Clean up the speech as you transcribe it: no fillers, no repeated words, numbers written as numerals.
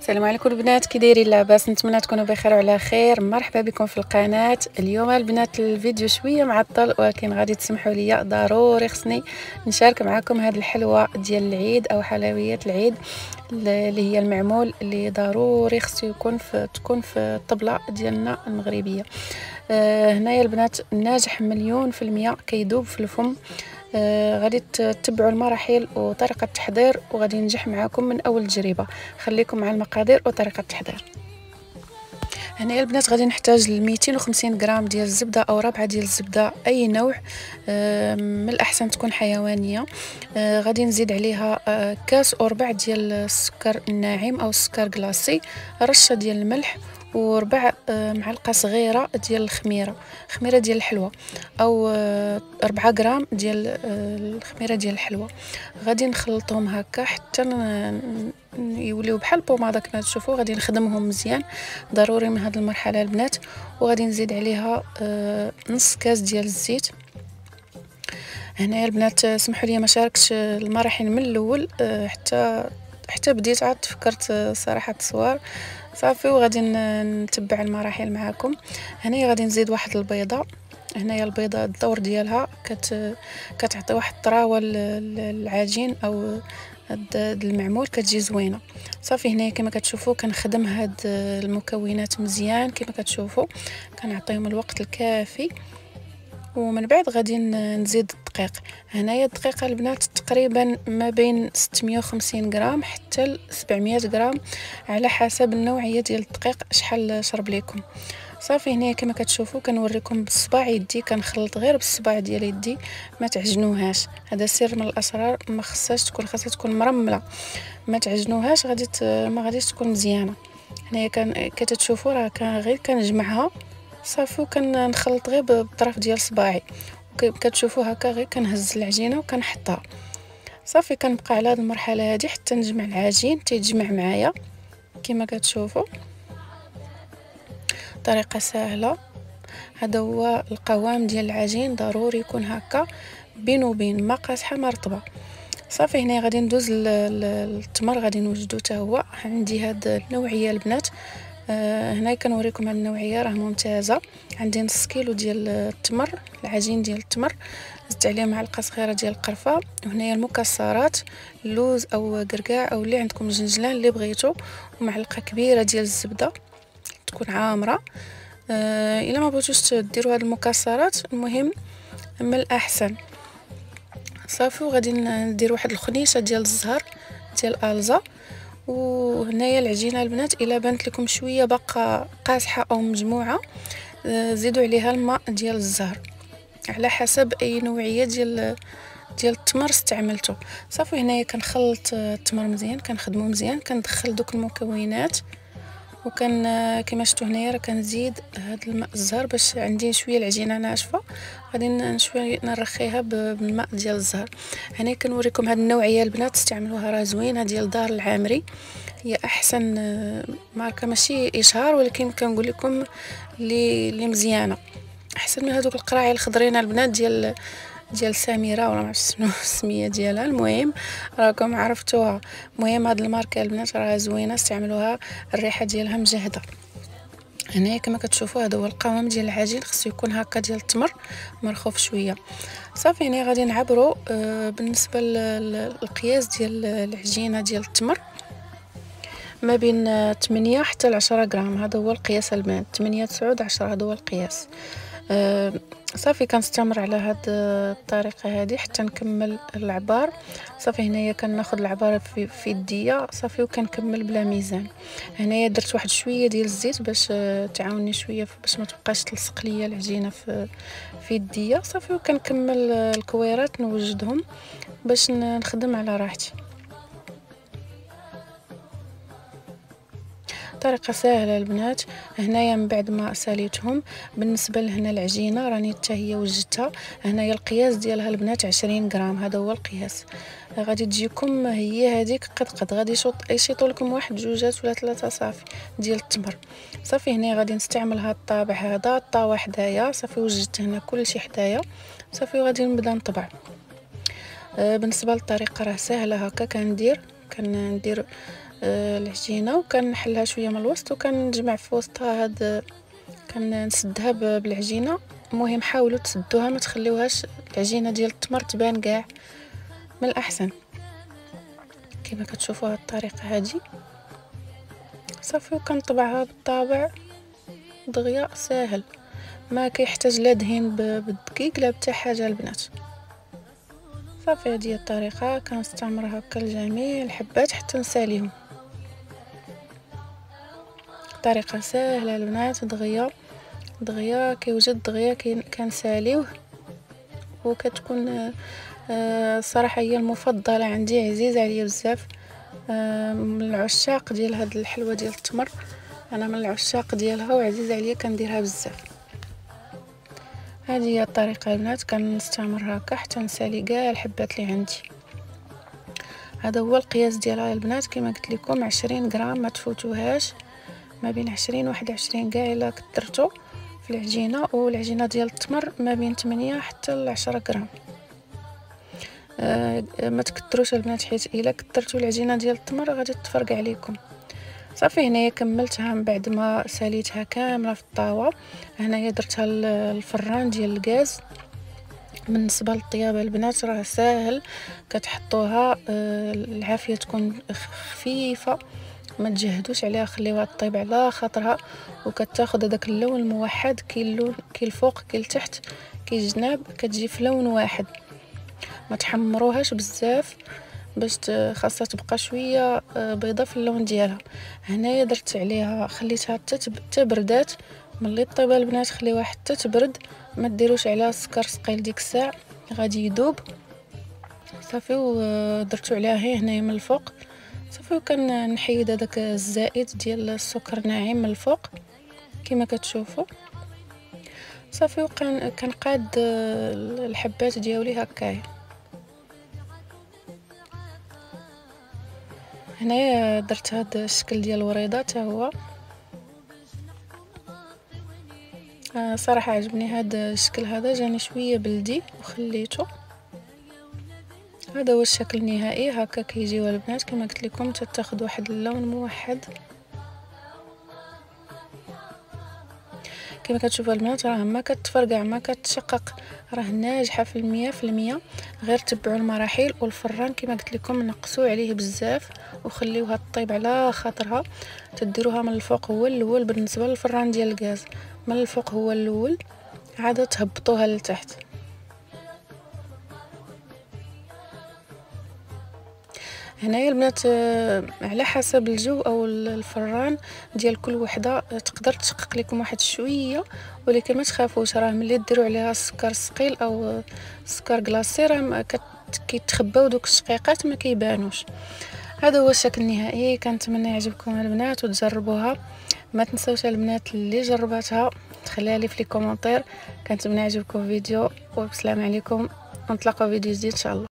السلام عليكم البنات، كي دايرين؟ لاباس؟ نتمنى تكونوا بخير وعلى خير. مرحبا بكم في القناه. اليوم البنات الفيديو شويه معطل، ولكن غادي تسمحوا لي، ضروري خصني نشارك معكم هذه الحلوه ديال العيد او حلويات العيد اللي هي المعمول، اللي ضروري خصو تكون في الطبله ديالنا المغربيه. هنايا البنات ناجح 100% كيدوب في الفم. غادي تتبعوا المراحل وطريقه التحضير، وغادي ينجح معكم من اول تجربه. خليكم مع المقادير وطريقه التحضير. هنا البنات غادي نحتاج 250 غرام ديال الزبده او ربعه ديال الزبده اي نوع، من الاحسن تكون حيوانيه. غادي نزيد عليها كاس وربع ديال السكر الناعم او السكر كلاصي، رشه ديال الملح، وربع معلقه صغيره ديال خميره ديال الحلوى، او 4 غرام ديال الخميره ديال الحلوى. غادي نخلطهم هكا حتى يوليو بحال البوماده كما تشوفوا. غادي نخدمهم مزيان، ضروري من هذه المرحله البنات. وغادي نزيد عليها نص كاس ديال الزيت. هنا البنات سمحوا لي ما شاركتش المراحل من الاول، حتى بديت عاد فكرت صراحه تصوير صافي، وغادي نتبع المراحل معكم. هنا غادي نزيد واحد البيضه. هنايا البيضه الدور ديالها كتعطي واحد الطراوه للعجين او المعمول، كتجي زوينه. صافي هنايا كما كتشوفوا كنخدم هاد المكونات مزيان كما كتشوفوا، كنعطيهم الوقت الكافي. ومن بعد غادي نزيد الدقيق. هنايا الدقيق البنات تقريبا ما بين 650 غرام حتى ل 700 غرام، على حسب النوعيه ديال الدقيق شحال شرب لكم. صافي هنايا كما كتشوفوا كنوريكم بالصباع يدي، كنخلط غير بالصباع ديال يدي، ما تعجنوهاش. هذا سر من الاسرار، ما خصهاش تكون مرمله، ما تعجنوهاش، ما غاديش تكون مزيانه. هنايا كتشوفوا راه غير كنجمعها صافي، وكنخلط غير بالطرف ديال صباعي. كتشوفوا هكا غير كنهز العجينه وكنحطها. صافي كنبقى على هذه المرحله هذه حتى نجمع العجين تيتجمع معايا كما كتشوفوا. طريقه سهله. هذا هو القوام ديال العجين، ضروري يكون هكا بين وبين، ما قاصحه ما رطبه. صافي هنا غادي ندوز للتمر، غادي نوجدو حتى هو. عندي هاد النوعيه البنات، هنا كنوريكم هاد النوعيه راه ممتازه. عندي نص كيلو ديال التمر، العجين ديال التمر، زدت عليه معلقه صغيره ديال القرفه، وهنايا المكسرات، اللوز او قرقاع او اللي عندكم الجنجلان اللي بغيتو، ومعلقه كبيره ديال الزبده تكون عامره. الا ما بغيتوش ديروا هاد المكسرات، المهم من الاحسن. صافي وغادي ندير واحد الخنيشه ديال الزهر ديال الزا. وهنايا العجينه البنات الا بانت لكم شويه باقا قاصحه او مجموعه، زيدوا عليها الماء ديال الزهر على حسب اي نوعيه ديال التمر استعملته. صافي هنايا كنخلط التمر مزيان، كنخدمو مزيان، كندخل دوك المكونات، كما شفتوا هنايا راه كنزيد هذا الماء الزهر باش عندي شويه العجينه ناشفه. غادي شويه نرخيها بالماء ديال الزهر. هنا كنوريكم هذه النوعيه البنات، استعملوها راه زوينه، ديال دار العامري. هي احسن ماركه، ماشي اشهار، ولكن كنقول لكم اللي مزيانه، احسن من هذوك القراعي الخضرين البنات ديال سميره، ولا ما عرفتش شنو السميه ديالها. المهم راكم عرفتوها. المهم هاد الماركه البنات راه زوينه، استعملوها، الريحه ديالها مجهده. هنا كما كتشوفوا هذا هو القوام ديال العجين، خصو يكون هكا ديال التمر مرخوف شويه. صافي هنا غادي نعبروا. بالنسبه للقياس ديال العجينه ديال التمر، ما بين 8 حتى ل 10 غرام، هذا هو القياس البنات. 8 9 10 هذا هو القياس. صافي كنستمر على هاد الطريقه هذه حتى نكمل العبار. صافي هنايا كناخذ العباره في يديا صافي، وكنكمل بلا ميزان. هنايا درت واحد شويه ديال الزيت باش تعاوني شويه باش ما تبقاش تلصق ليا العجينه في يديا. صافي وكنكمل الكويرات نوجدهم باش نخدم على راحتي. طريقه سهله البنات. هنايا من بعد ما ساليتهم، بالنسبه لهنا العجينه راني حتى هي وجدتها. هنايا القياس ديالها البنات 20 غرام، هذا هو القياس. غادي تجيكم هي هذيك قد غادي يشيطوا لكم واحد جوجات ولا ثلاثه صافي ديال التمر. صافي هنا غادي نستعمل هذا الطابع، هذا الطاوه حدايا. صافي وجدت هنا كلشي حدايا. صافي غادي نبدا نطبع. بالنسبه للطريقه راه سهله هكا. كندير العجينه وكنحلها شويه من الوسط وكنجمع في وسطها هاد كنسدها بالعجينه. المهم حاولوا تسدوها ما تخليوهاش العجينه ديال التمر تبان كاع، من الاحسن. كما كتشوفوا هاد الطريقه هذه صافي، وكنطبعها بالطابع دغيا ساهل، ما كيحتاج لا دهين بالدقيق لا حتى حاجه البنات. صافي هذه الطريقه كنستعمرها هكا لجميع الحبات حتى نساليهم. طريقه ساهله البنات، دغيا كيوجد دغيا كنساليوه، وكتكون صراحه هي المفضله عندي، عزيزه عليا بزاف. من العشاق ديال هاد الحلوه ديال التمر، انا من العشاق ديالها وعزيزه عليا كنديرها بزاف. هذه هي الطريقه البنات، كنستعمرها هكا حتى نسالي كاع الحبات اللي عندي. هذا هو القياس ديالها البنات، كما قلت لكم 20 غرام، ما تفوتوهاش، ما بين 20 و 21 كاع الا كثرتو في العجينه. والعجينه ديال التمر ما بين 8 حتى ل 10 غرام. ما تكثروش البنات، حيت الا كثرتوا العجينه ديال التمر غادي تفرق عليكم. صافي هنايا كملتها من بعد ما ساليتها كامله في الطاوه. هنايا درتها الفران ديال الغاز. بالنسبه للطيابه البنات راه ساهل، كتحطوها العافيه تكون خفيفه، ما تجهدوش عليها، خليوها طيب على خاطرها، وكتاخذ هذاك اللون الموحد، كي الفوق كي التحت كي الجناب، كتجي في لون واحد. ما تحمروهاش بزاف باش خاصها تبقى شويه بيضه في اللون ديالها. هنايا درت عليها خليتها حتى بردات. ملي طيبه البنات خليوها حتى تبرد، ما ديروش عليها السكر ثقيل ديك الساعه غادي يذوب. صافي ودرتو عليها هي هنايا من الفوق. صافي وكنحيد هذاك الزائد ديال السكر ناعم من الفوق كما كتشوفوا. صافي وكنقاد الحبات ديالي هكايا. هنايا درت هذا الشكل ديال الوريضه حتى هو صراحه عجبني هذا الشكل، هذا جاني شويه بلدي وخليته. هذا هو الشكل النهائي، هكا كيجيو البنات كما قلت لكم، تاخذ واحد اللون موحد. كما كتشوفوا البنات راه ما كتفرقع ما كتشقق، راه ناجحه في 100%. غير تبعوا المراحل، والفران كما قلت لكم نقصوا عليه بزاف وخليوها طيب على خاطرها. تديروها من الفوق هو الاول، بالنسبه للفران ديال الغاز من الفوق هو الاول، عاد تهبطوها لتحت. هنايا البنات على حسب الجو او الفران ديال كل وحده تقدر تشقق لكم واحد شويه، ولكن ما تخافوش، راه ملي ديروا عليها السكر ثقيل او السكر كلاصي راه كيتخباو دوك الشقيقات ما كيبانوش. هذا هو الشكل النهائي، كنتمنى يعجبكم البنات وتجربوها. ما تنسوش البنات اللي جربتها تخليها لي في لي كومونتير. كنتمنى يعجبكم الفيديو، وبسلام عليكم، ونتلاقاو فيديو جديد ان شاء الله.